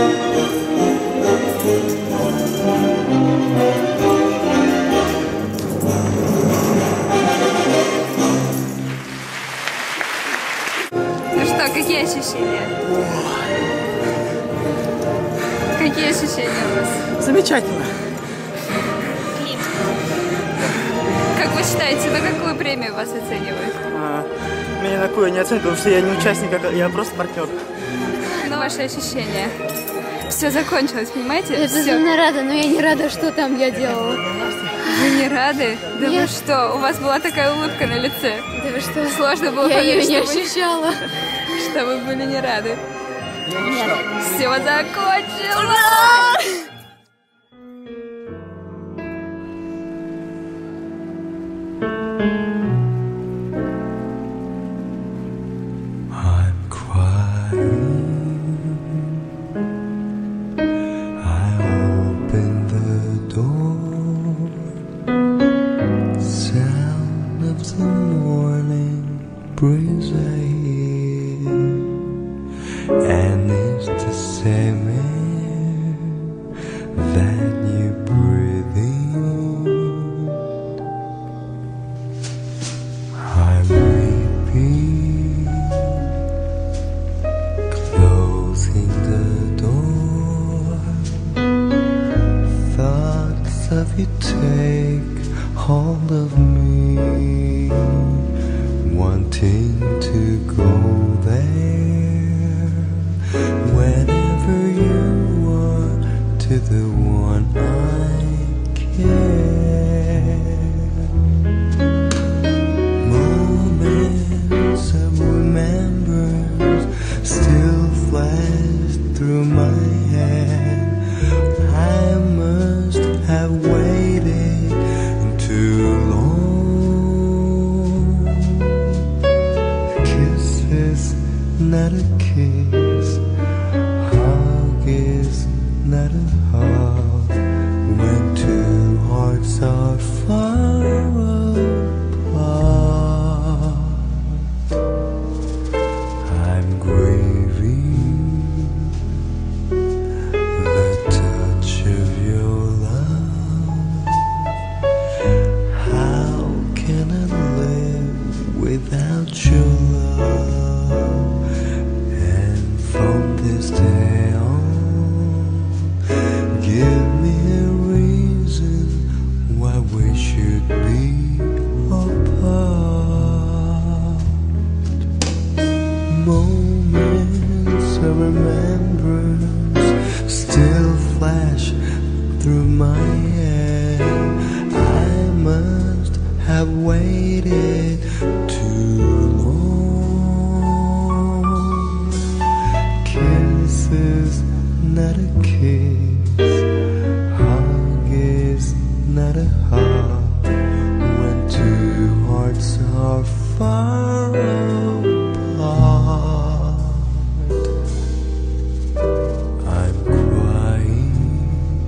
Ну что, какие ощущения? Какие ощущения у вас? Замечательно. Как вы считаете, на какую премию вас оценивают? Меня на какую не оценивают, потому что я не участник, я просто партнер. Ну, ваши ощущения? Все закончилось, понимаете? Я безумно рада, но я не рада, что там я делала. Вы не рады? Да Нет. вы что? У вас была такая улыбка на лице. Да вы что? Сложно было Я ее понять, не что вы- ощущала. что вы были не рады. Нет. Все закончилось! I'm crying. I open the door. Sound of the morning breeze I hear, and it's the same air that you breathe in. I'm weeping, closing the door. Thoughts of you take hold of me, wanting to go there whenever you are to the one I care. Moments of remembrance still flash through my head. I must have waited too long. Kiss is not a kiss, hug is not a hug, when two hearts are far apart. I'm grieving the touch of your love. How can I live without your love? And from this day on, give me a reason why we should be apart. Moments of remembrance still flash through my head. I must have waited too long. Kiss is not a kiss, hug is not a hug, when two hearts are far apart. I'm crying.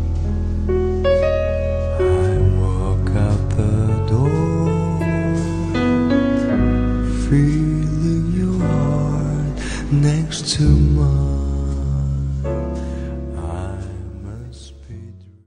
I walk out the door, feeling your heart next to mine.